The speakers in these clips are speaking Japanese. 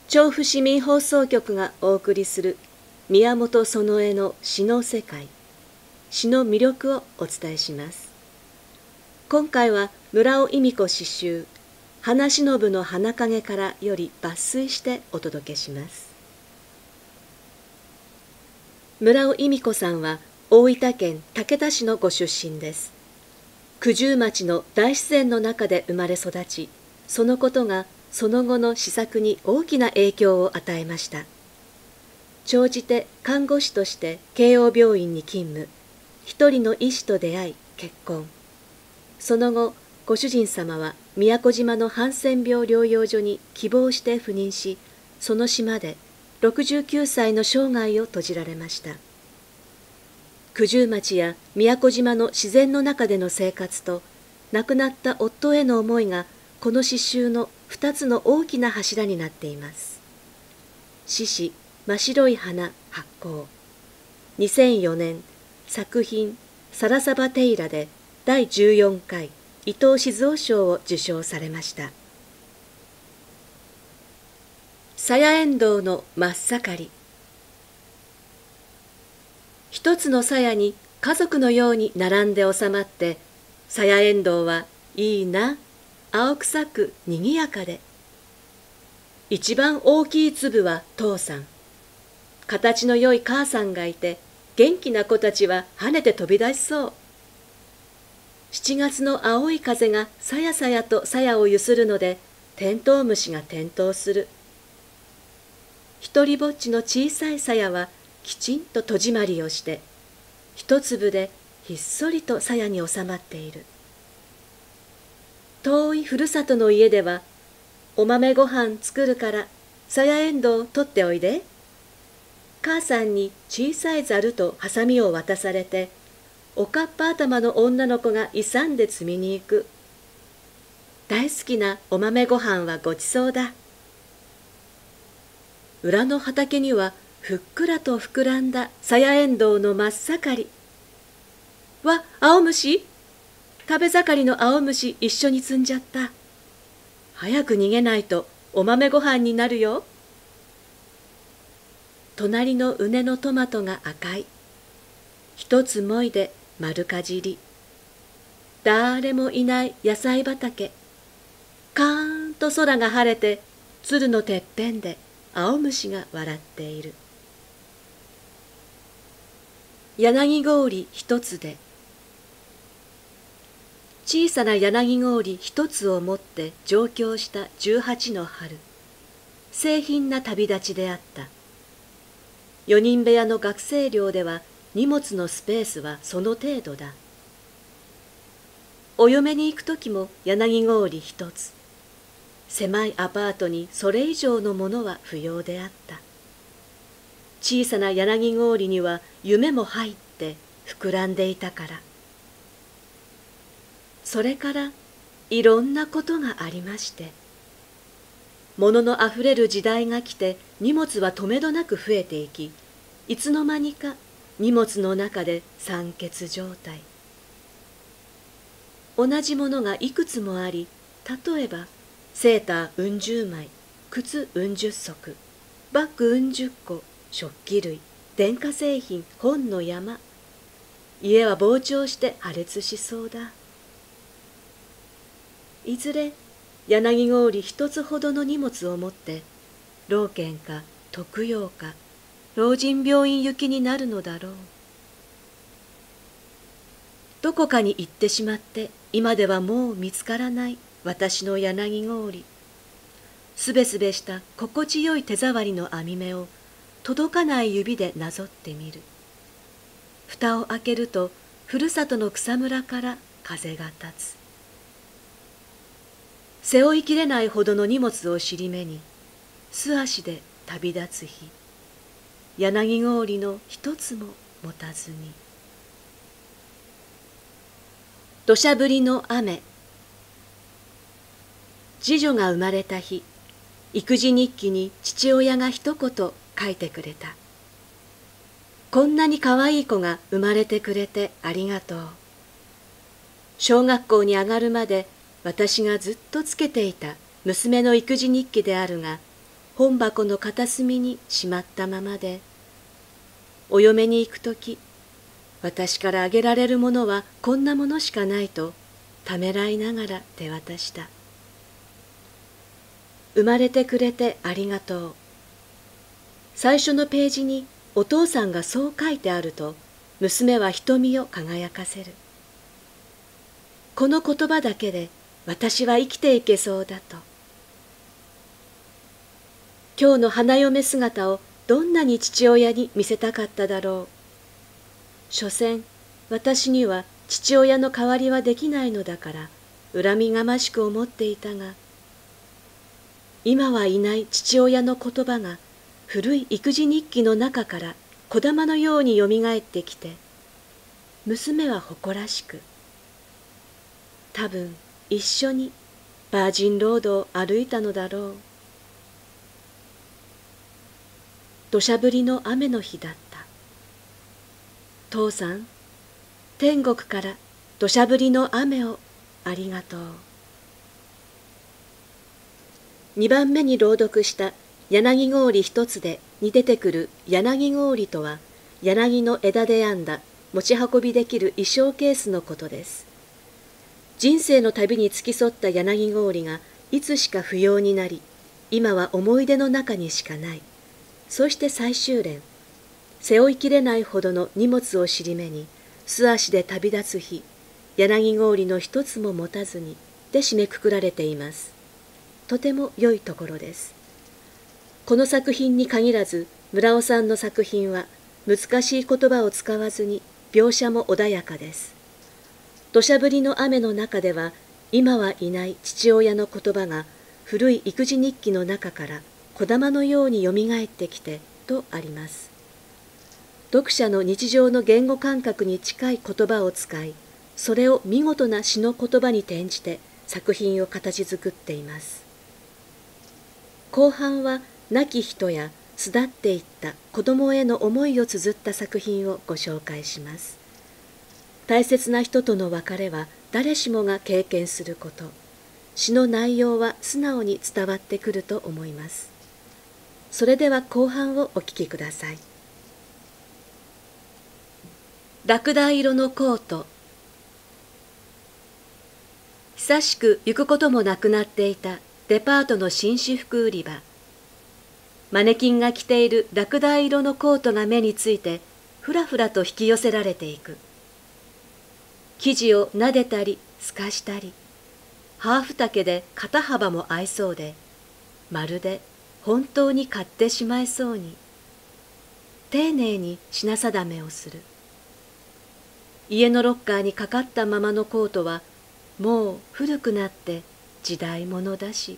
調布市民放送局がお送りする宮本園江の詩の世界、詩の魅力をお伝えします。今回は村尾恵美子詩集「花忍の花影から」より抜粋してお届けします。村尾恵美子さんは大分県竹田市のご出身です。九十町の大自然の中で生まれ育ち、そのことがその後の詩作に大きな影響を与えました。長じて看護師として慶応病院に勤務、一人の医師と出会い結婚。その後、ご主人様は宮古島のハンセン病療養所に希望して赴任し、その島で69歳の生涯を閉じられました。九十町や宮古島の自然の中での生活と、亡くなった夫への思いがこの詩集の2つの大きな柱になっています。詩詩真白い花発行。2004年、作品サラサバテイラで第14回伊藤静雄賞を受賞されました。サヤエンドウの真っ盛り。一つの鞘に家族のように並んで収まって、サヤエンドウはいいな、青臭くにぎやかで。一番大きい粒は父さん。形の良い母さんがいて、元気な子たちは跳ねて飛び出しそう。7月の青い風がさやさやと鞘をゆするので、テントウムシが点灯する。一りぼっちの小さい鞘はきちんと戸締まりをして、一粒でひっそりと鞘に収まっている。遠いふるさとの家では、お豆ご飯作るからサヤエンドウ取っておいで。母さんに小さいざるとハサミを渡されて、おかっぱ頭の女の子が勇んで摘みに行く。大好きなお豆ご飯はごちそうだ。裏の畑にはふっくらと膨らんだサヤエンドウの真っ盛り。わ、青虫！食べ盛りの青虫一緒に摘んじゃった。早く逃げないとお豆ご飯になるよ。隣の畝のトマトが赤い。一つもいで丸かじり。誰もいない野菜畑。カーンと空が晴れて、鶴のてっぺんで青虫が笑っている。柳氷一つで。小さな柳氷一つを持って上京した18の春。清貧な旅立ちであった。4人部屋の学生寮では荷物のスペースはその程度だ。お嫁に行く時も柳氷一つ。狭いアパートにそれ以上のものは不要であった。小さな柳氷には夢も入って膨らんでいたから。それからいろんなことがありまして。物のあふれる時代が来て荷物はとめどなく増えていき、いつの間にか荷物の中で酸欠状態。同じものがいくつもあり、例えばセーターうん十枚、靴うん十足、バッグうん十個、食器類、電化製品、本の山。家は膨張して破裂しそうだ。いずれ柳氷一つほどの荷物を持って老犬か特養か老人病院行きになるのだろう。どこかに行ってしまって今ではもう見つからない私の柳氷。すべすべした心地よい手触りの網目を届かない指でなぞってみる。蓋を開けるとふるさとの草むらから風が立つ。背負いきれないほどの荷物を尻目に素足で旅立つ日。柳氷の一つも持たずに。土砂降りの雨。次女が生まれた日、育児日記に父親が一言書いてくれた。こんなにかわいい子が生まれてくれてありがとう。小学校に上がるまで私がずっとつけていた娘の育児日記であるが、 本箱の片隅にしまったままで、お嫁に行くとき、私からあげられるものはこんなものしかないとためらいながら手渡した。生まれてくれてありがとう。最初のページにお父さんがそう書いてあると、娘は瞳を輝かせる。この言葉だけで私は生きていけそうだと。今日の花嫁姿をどんなに父親に見せたかっただろう。所詮、私には父親の代わりはできないのだから恨みがましく思っていたが、今はいない父親の言葉が古い育児日記の中から小玉のようによみがえってきて、娘は誇らしく、多分一緒にバージンロードを歩いたのだろう。土砂降りの雨の日だった。父さん、天国から土砂降りの雨をありがとう。2番目に朗読した柳氷一つでに出てくる柳氷とは、柳の枝で編んだ持ち運びできる衣装ケースのことです。人生の旅に付き添った柳氷がいつしか不要になり、今は思い出の中にしかない。そして最終連、背負いきれないほどの荷物を尻目に素足で旅立つ日、柳氷の一つも持たずにで締めくくられています。とても良いところです。この作品に限らず、村尾さんの作品は難しい言葉を使わずに描写も穏やかです。土砂降りの雨の中では、今はいない父親の言葉が古い育児日記の中から小玉のようによみがえってきてとあります。読者の日常の言語感覚に近い言葉を使い、それを見事な詩の言葉に転じて作品を形作っています。後半は亡き人や巣立っていった子供への思いを綴った作品をご紹介します。大切な人との別れは誰しもが経験すること。詩の内容は素直に伝わってくると思います。それでは後半をお聞きください。ラクダ色のコート。久しく行くこともなくなっていたデパートの紳士服売り場。マネキンが着ているラクダ色のコートが目について、ふらふらと引き寄せられていく。生地を撫でたり透かしたり、ハーフ丈で肩幅も合いそうで、まるで本当に買ってしまいそうに。丁寧に品定めをする。家のロッカーにかかったままのコートは、もう古くなって時代物だし。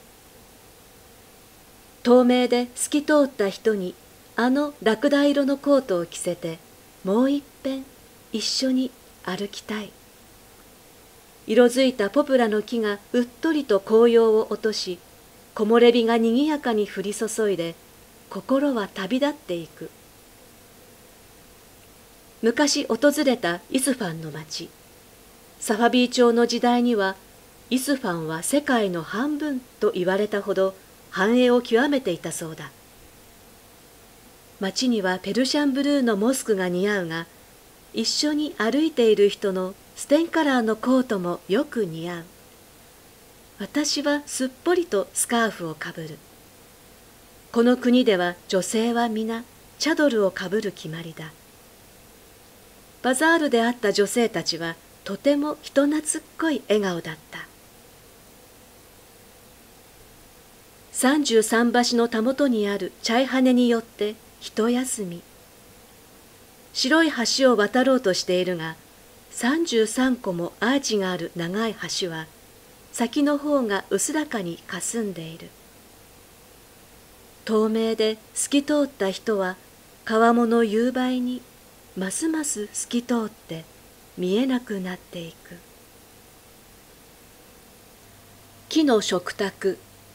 透明で透き通った人にあのラクダ色のコートを着せて、もう一遍一緒に歩きたい。色づいたポプラの木がうっとりと紅葉を落とし、木漏れ日がにぎやかに降り注いで、心は旅立っていく。昔訪れたイスファンの町。サファビー朝の時代には、イスファンは世界の半分と言われたほど繁栄を極めていたそうだ。町にはペルシャンブルーのモスクが似合うが、一緒に歩いている人のステンカラーのコートもよく似合う。私はすっぽりとスカーフをかぶる。この国では女性は皆チャドルをかぶる決まりだ。バザールで会った女性たちはとても人懐っこい笑顔だった。33橋のたもとにあるチャイハネによって一休み。白い橋を渡ろうとしているが、33個もアーチがある長い橋は、先の方が薄らかにかすんでいる。透明で透き通った人は、川面の夕映にますます透き通って見えなくなっていく。木の食卓。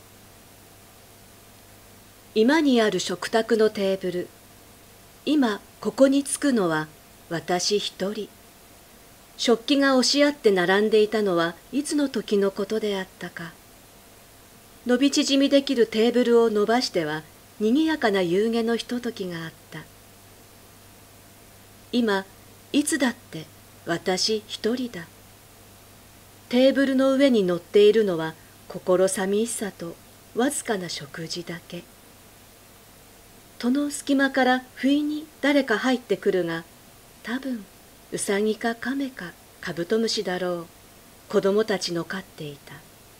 居間にある食卓のテーブル。今ここに着くのは私一人。食器が押し合って並んでいたのはいつの時のことであったか。 伸び縮みできるテーブルを伸ばしてはにぎやかな夕げのひとときがあった。今いつだって私一人だ。テーブルの上に乗っているのは心寂しさとわずかな食事だけ。戸の隙間から不意に誰か入ってくるが、多分ウサギかカメかカブトムシだろう。子供たちの飼っていた。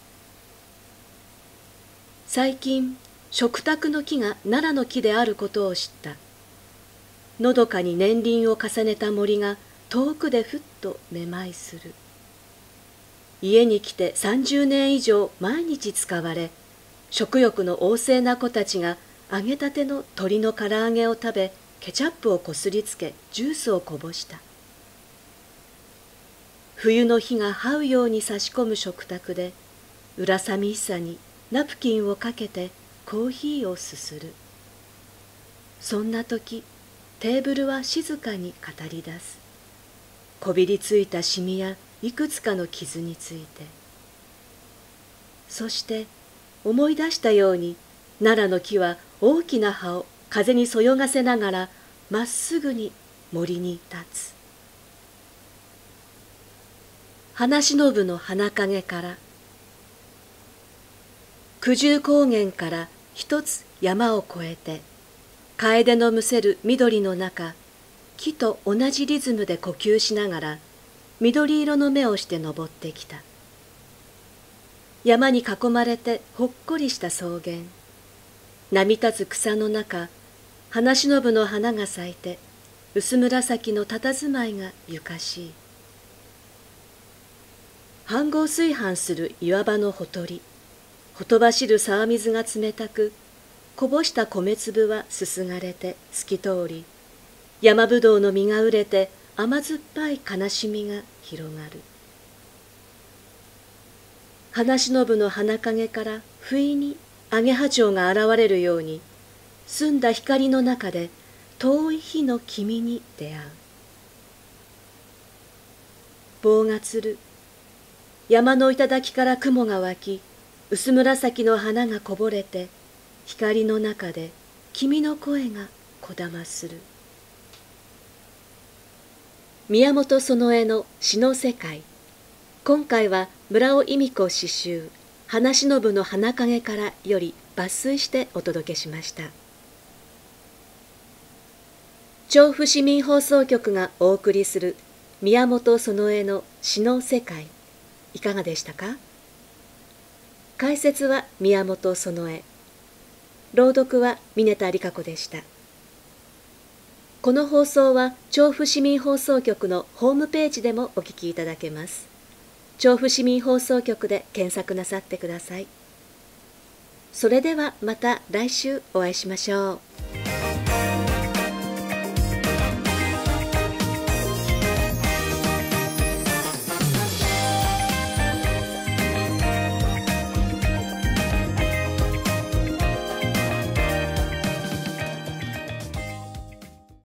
最近食卓の木が奈良の木であることを知った。のどかに年輪を重ねた森が遠くでふっとめまいする。家に来て30年以上毎日使われ、食欲の旺盛な子たちが揚げたての鶏の唐揚げを食べ、ケチャップをこすりつけジュースをこぼした。冬の日が這うように差し込む食卓で、裏寂しさにナプキンをかけてコーヒーをすする。そんな時、テーブルは静かに語り出す。こびりついたシミやいくつかの傷について。そして思い出したように、奈良の木は大きな葉を風にそよがせながらまっすぐに森に立つ。花忍の花陰から、九十高原から一つ山を越えて、楓のむせる緑の中、木と同じリズムで呼吸しながら緑色の目をして登ってきた。山に囲まれてほっこりした草原、波立つ草の中、花忍の花が咲いて薄紫の佇まいがゆかしい。飯合炊飯する岩場のほとり、ほとばしる沢水が冷たく、こぼした米粒はすすがれて透き通り、山ぶどうの実が熟れて甘酸っぱい悲しみが広がる。花忍の花陰から不意にアゲハチョウが現れるように、澄んだ光の中で遠い日の君に出会う。棒がつる。山の頂から雲が湧き、薄紫の花がこぼれて、光の中で君の声がこだまする。宮本園江の詩の世界。今回は村尾恵美子詩集「花忍の花陰から」より抜粋してお届けしました。調布市民放送局がお送りする宮本園江の詩の世界、いかがでしたか？解説は宮本園江、朗読は峰田理香子でした。この放送は調布市民放送局のホームページでもお聞きいただけます。調布市民放送局で検索なさってください。それではまた来週お会いしましょう。